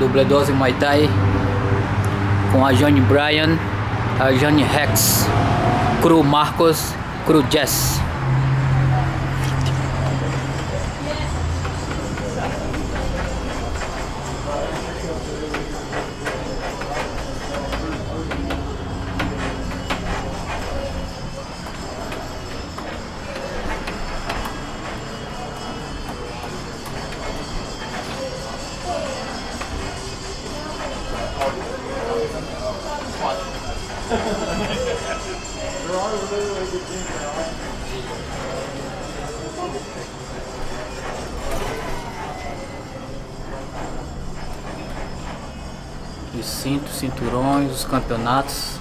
Double Dose Muay Thai com a Johnny Bryan, a Johnny Rex, Cru Marcos, Cru Jess. Os cintos, cinturões, os campeonatos.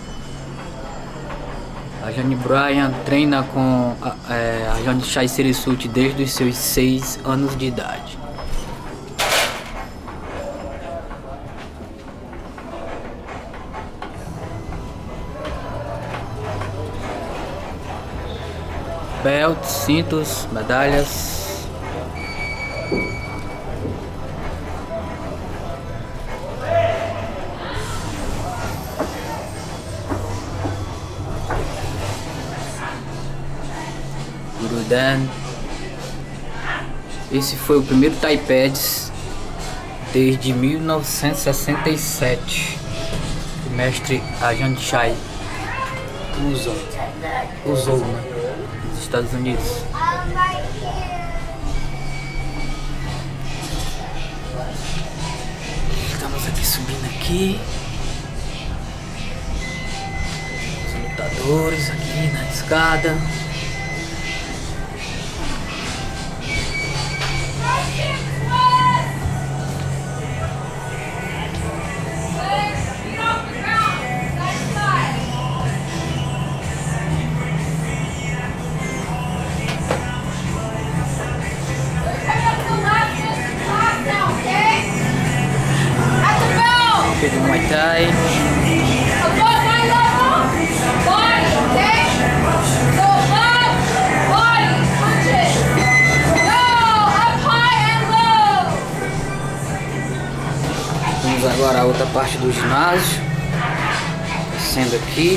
A Johnny Bryan treina com a Johnny Chai Sirisult desde os seus 6 anos de idade. Belts, cintos, medalhas. Gurudan. Esse foi o primeiro Thai Pads desde 1967. O mestre Ajahn Chai usou, né, nos Estados Unidos. Estamos aqui subindo aqui. Os lutadores aqui na escada. Do Muay Thai. Vamos agora a outra parte do ginásio, descendo aqui.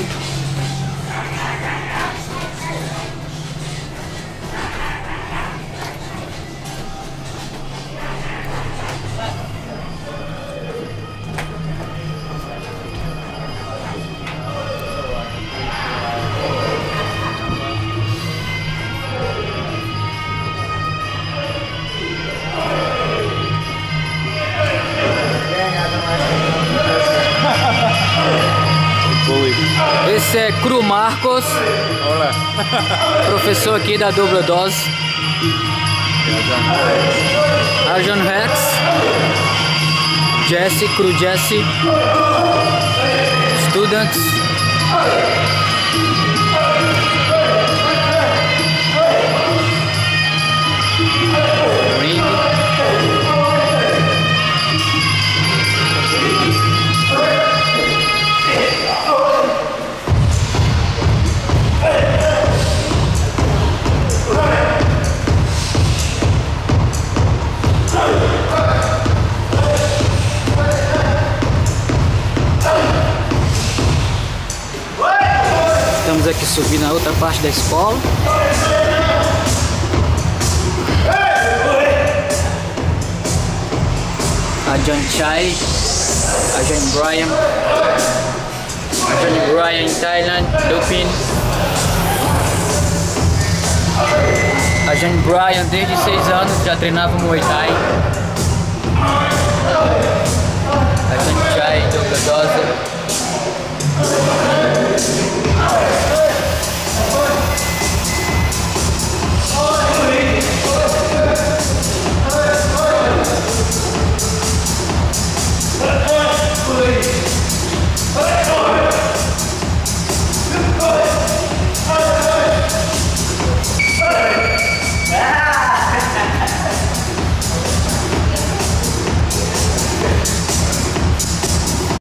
Esse é Cru Marcos. Olá. Professor aqui da Double Dose. Ajahn Rex, Jesse, Cru Jesse, Students. Ring. Estamos aqui subindo na outra parte da escola. A Ajahn Chai, a Johnny Bryan, a Johnny Bryan em Thailand, Philippines. A Johnny Bryan desde 6 anos já treinava Muay Thai. A Johnny Chai, Double Dose.